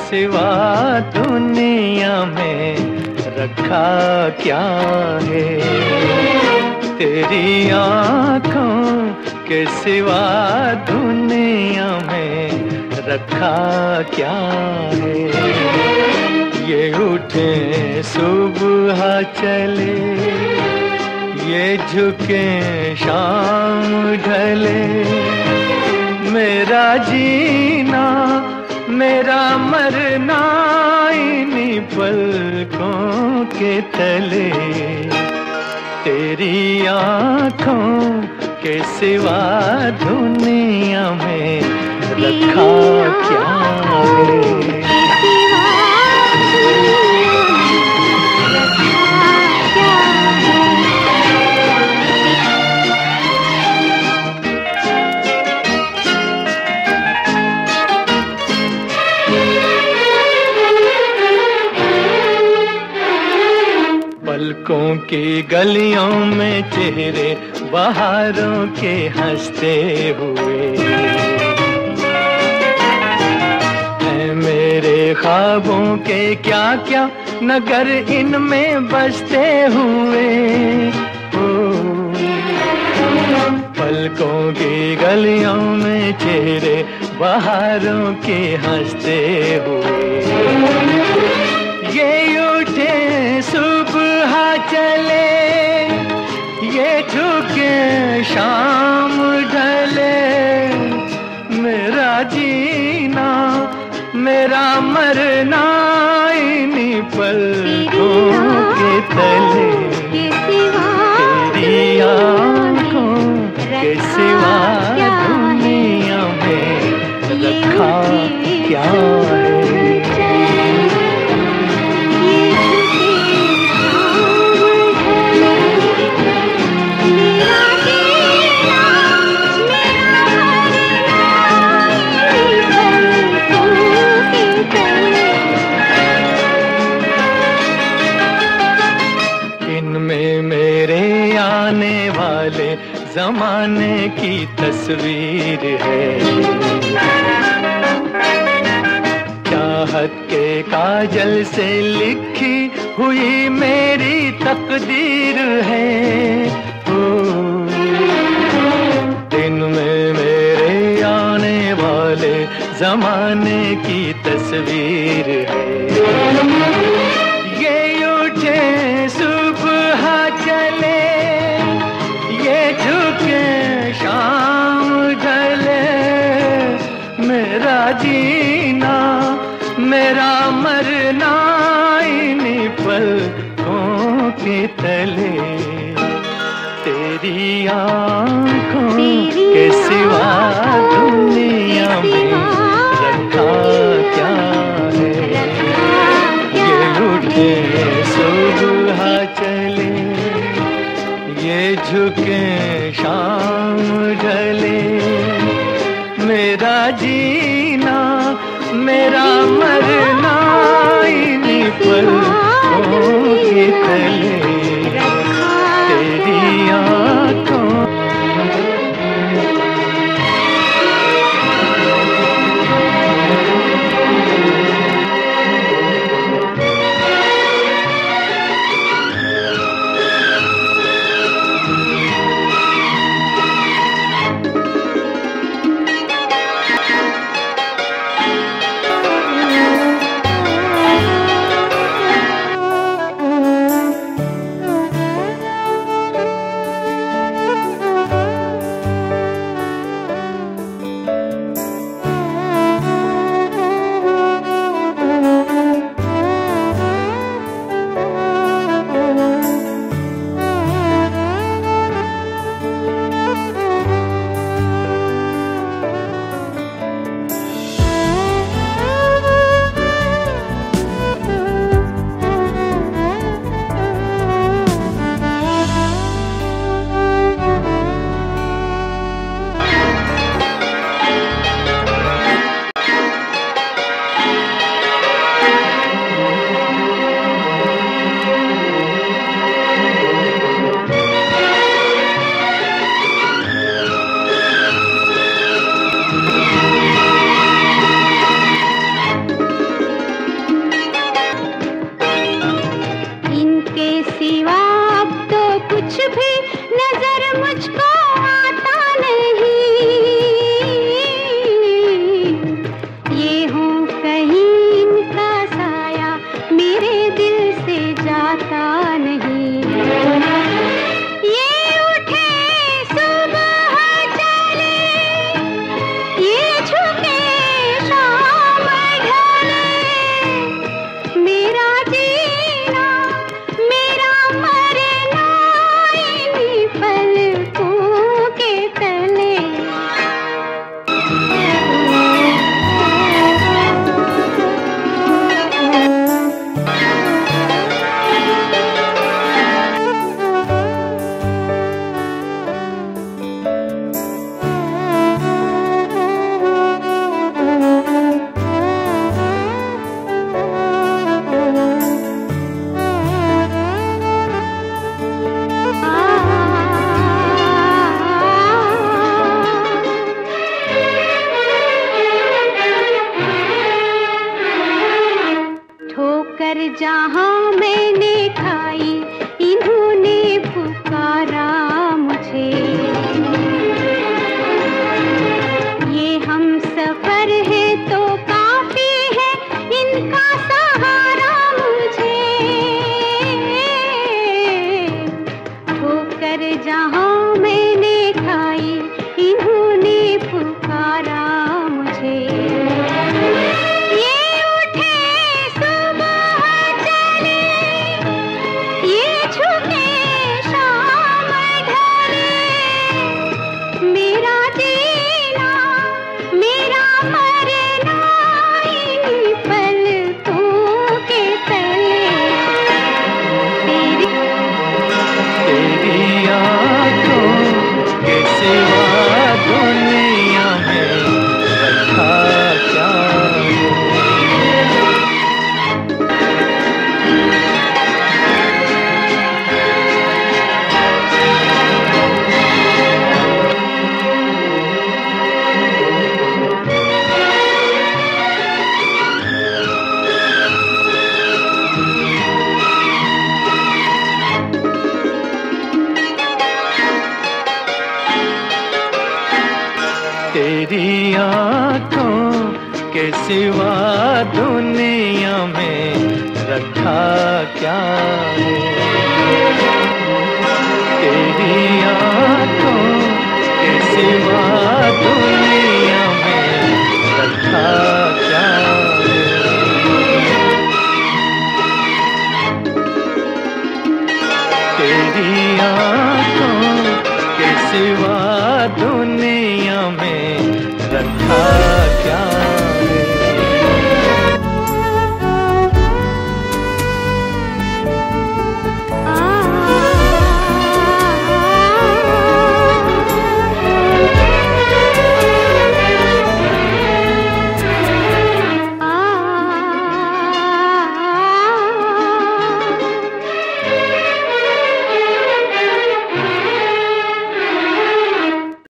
सिवा दुनिया में रखा क्या है। तेरी आँखों के सिवा दुनिया में रखा क्या है। ये उठे सुबह चले, ये झुके शाम ढले, मेरा जीना मेरा मरना इन्हीं पलकों के तले। तेरी आँखों के सिवा दुनिया में रखा क्या है। पलकों की गलियों में चेहरे बहारों के हंसते हुए हैं मेरे ख्वाबों के क्या क्या नगर इनमें बसते हुए। पलकों की गलियों में चेहरे बहारों के हंसते हुए, ये उठे सुबह चले, ये झुके शाम ढले, मेरा जीना मेरा मरना इन्हीं पलकों के तले। तेरी आँखों के सिवा दुनिया में रखा क्या है। मेरे आने वाले जमाने की तस्वीर है, चाहत के काजल से लिखी हुई मेरी तकदीर है। दिन में मेरे आने वाले जमाने की तस्वीर है, ये उठे सुबह चले, ये झुके शाम ढले, मेरा जीना मेरा मरना इन्हीं पलकों के तले। तेरी आँखों के सिवा दुनिया में रखा क्या है। ये उठे सुबह चले, ये झुके शाम ढले, मेरा जीना मेरा मरना इन्हीं पलकों के तले। तेरी आँखों कर जहाँ मैंने खाई, इन्होंने पुकारा मुझे। ये हम सफर है तो काफी है, इनका सहारा मुझे। ठोकर जहाँ मैंने खाई, इन्होंने पुकारा मुझे। ये उठे सुबह चले, ये झुके शाम ढले, मेरा जीना मेरा मरना इन्हीं पलकों के तले। तेरी आँखों के सिवा दुनिया में रखा क्या है। तेरी आँखों के सिवा दुनिया में रखा क्या है। तेरी आँखों के सिवा दुनिया में रखा क्या है। तेरी आँखों के सिवा दुनिया में रखा क्या